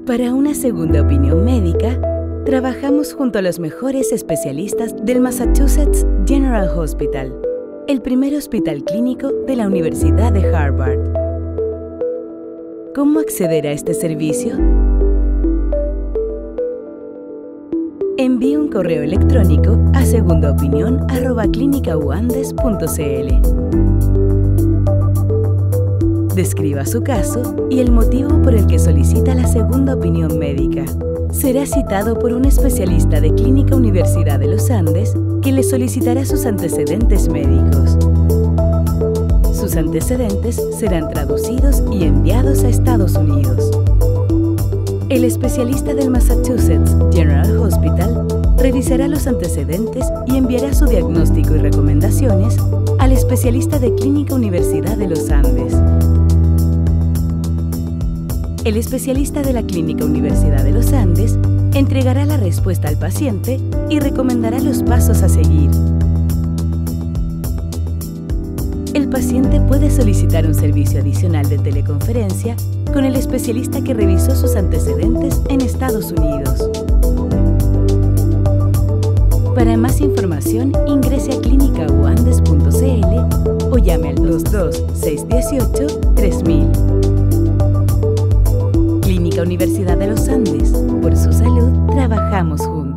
Para una segunda opinión médica, trabajamos junto a los mejores especialistas del Massachusetts General Hospital, el primer hospital clínico de la Universidad de Harvard. ¿Cómo acceder a este servicio? Envíe un correo electrónico a segundaopinion@clinicauandes.cl. Describa su caso y el motivo por el que solicita la segunda opinión médica. Será citado por un especialista de Clínica Universidad de los Andes que le solicitará sus antecedentes médicos. Sus antecedentes serán traducidos y enviados a Estados Unidos. El especialista del Massachusetts General Hospital revisará los antecedentes y enviará su diagnóstico y recomendaciones al especialista de Clínica Universidad de los Andes. El especialista de la Clínica Universidad de los Andes entregará la respuesta al paciente y recomendará los pasos a seguir. El paciente puede solicitar un servicio adicional de teleconferencia con el especialista que revisó sus antecedentes en Estados Unidos. Para más información, ingrese a clinicauandes.cl o llame al 22-618-3000. Clínica Universidad de los Andes. Por su salud, trabajamos juntos.